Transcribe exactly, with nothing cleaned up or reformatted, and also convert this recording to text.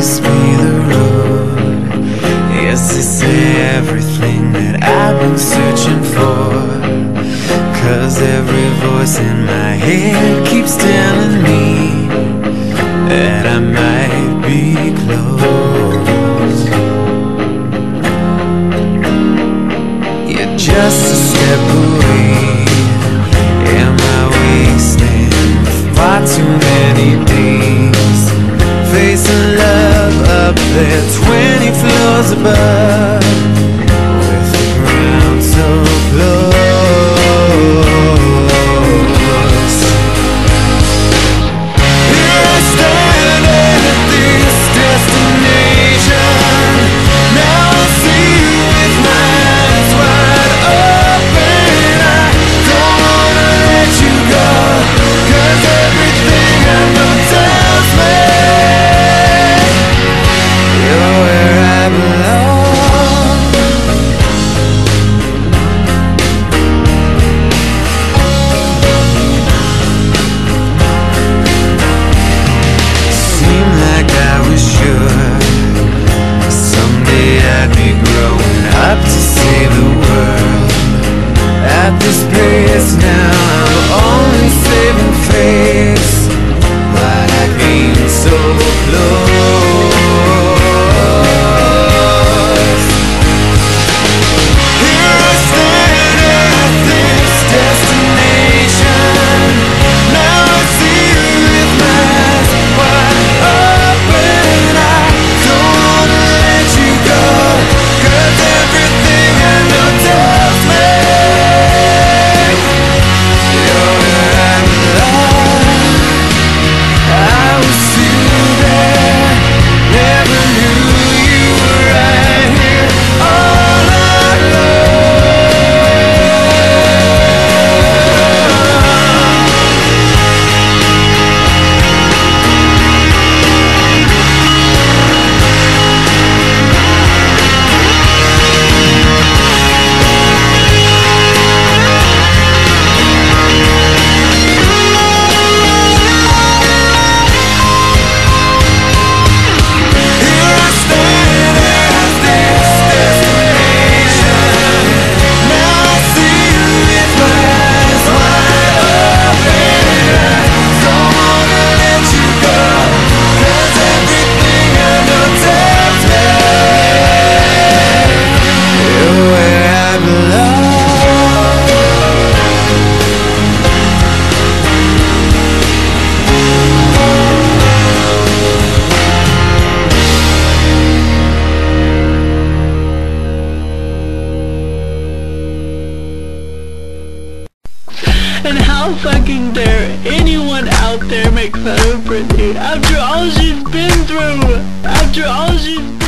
this be the road? Yes, this is everything that I've been searching for. Cause every voice in my head keeps telling me that I might be close. You're just a step away. Am I wasting far too many days facing love up there twenty floors above, with the ground so close? Here I stand at this destination. Now I see you with my eyes wide open. I don't wanna let you go, cause everything I know tells me you're where I belong. Seemed like I was sure someday I'd be growing up to save the world. At this pace now I'm only saving face, but I came so close. Here I stand at this destination. Now I see you with my eyes wide open. I don't wanna let you go, cause everything I know tells me you're where I belong. I was too there, never knew you were right here all alone. Here I stand at this destination. Now I see you with my eyes wide open. I don't wanna let you go, cause everything I know tells me you're where I belong. And how fucking dare anyone out there make fun of Brittany after all she's been through, after all she's